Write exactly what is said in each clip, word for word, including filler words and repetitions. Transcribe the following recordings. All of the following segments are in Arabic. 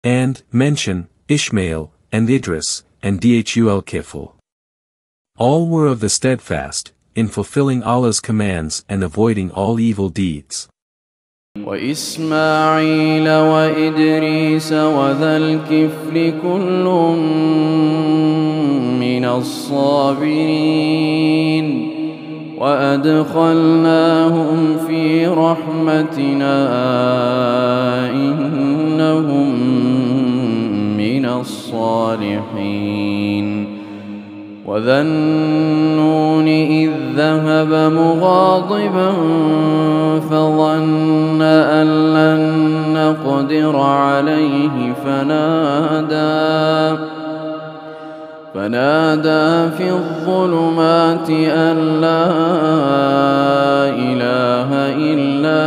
And, mention, Ishmael, and Idris, and Dhul-Kifl. All were of the steadfast, in fulfilling Allah's commands and avoiding all evil deeds. وإسماعيل وإدريس وذا الكفل كل من الصابرين وأدخلناهم في رحمتنا إنهم من الصالحين وذا النون إذ ذهب مغاضبا فظن أن لن نقدر عليه فنادى فنادى في الظلمات أن لا إله إلا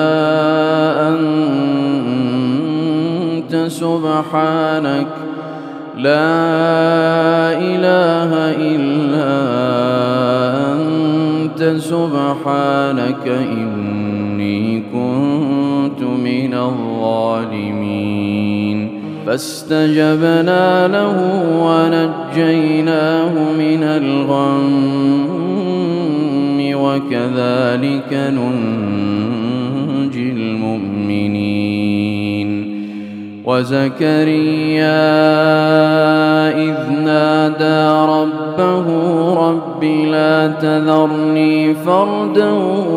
أنت سبحانك لا إله إلا أنت سبحانك إني كنت من الظالمين فاستجبنا له ونجيناه من الغم وكذلك ننجي المؤمنين وزكريا إذ نادى ربه رب لا تذرني فردا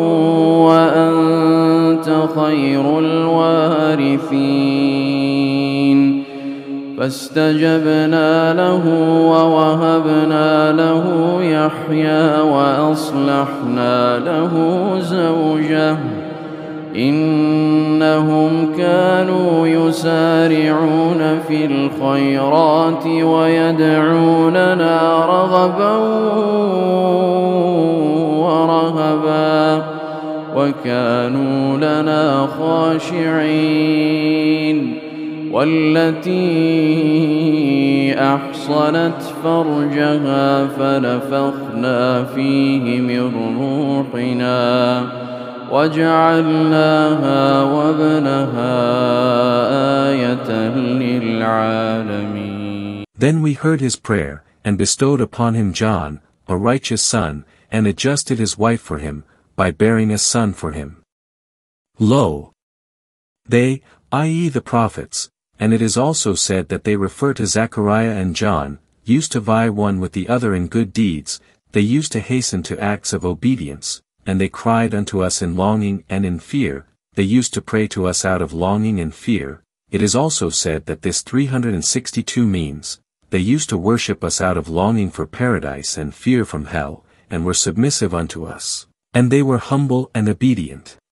وأنت خير الوارثين فاستجبنا له ووهبنا له يحيى وأصلحنا له زوجه إنهم كانوا يسارعون في الخيرات ويدعوننا رغبا ورهبا وكانوا لنا خاشعين والتي أحصنت فرجها فنفخنا فيه من روحنا وجعلناها وابنها آية للعالمين. Then we heard his prayer, and bestowed upon him John, a righteous son, and adjusted his wife for him, by bearing a son for him. Lo! They, that is the prophets, and it is also said that they refer to Zechariah and John, used to vie one with the other in good deeds, they used to hasten to acts of obedience, and they cried unto us in longing and in fear, they used to pray to us out of longing and fear. It is also said that this three hundred sixty-two means, they used to worship us out of longing for paradise and fear from hell, and were submissive unto us, and they were humble and obedient.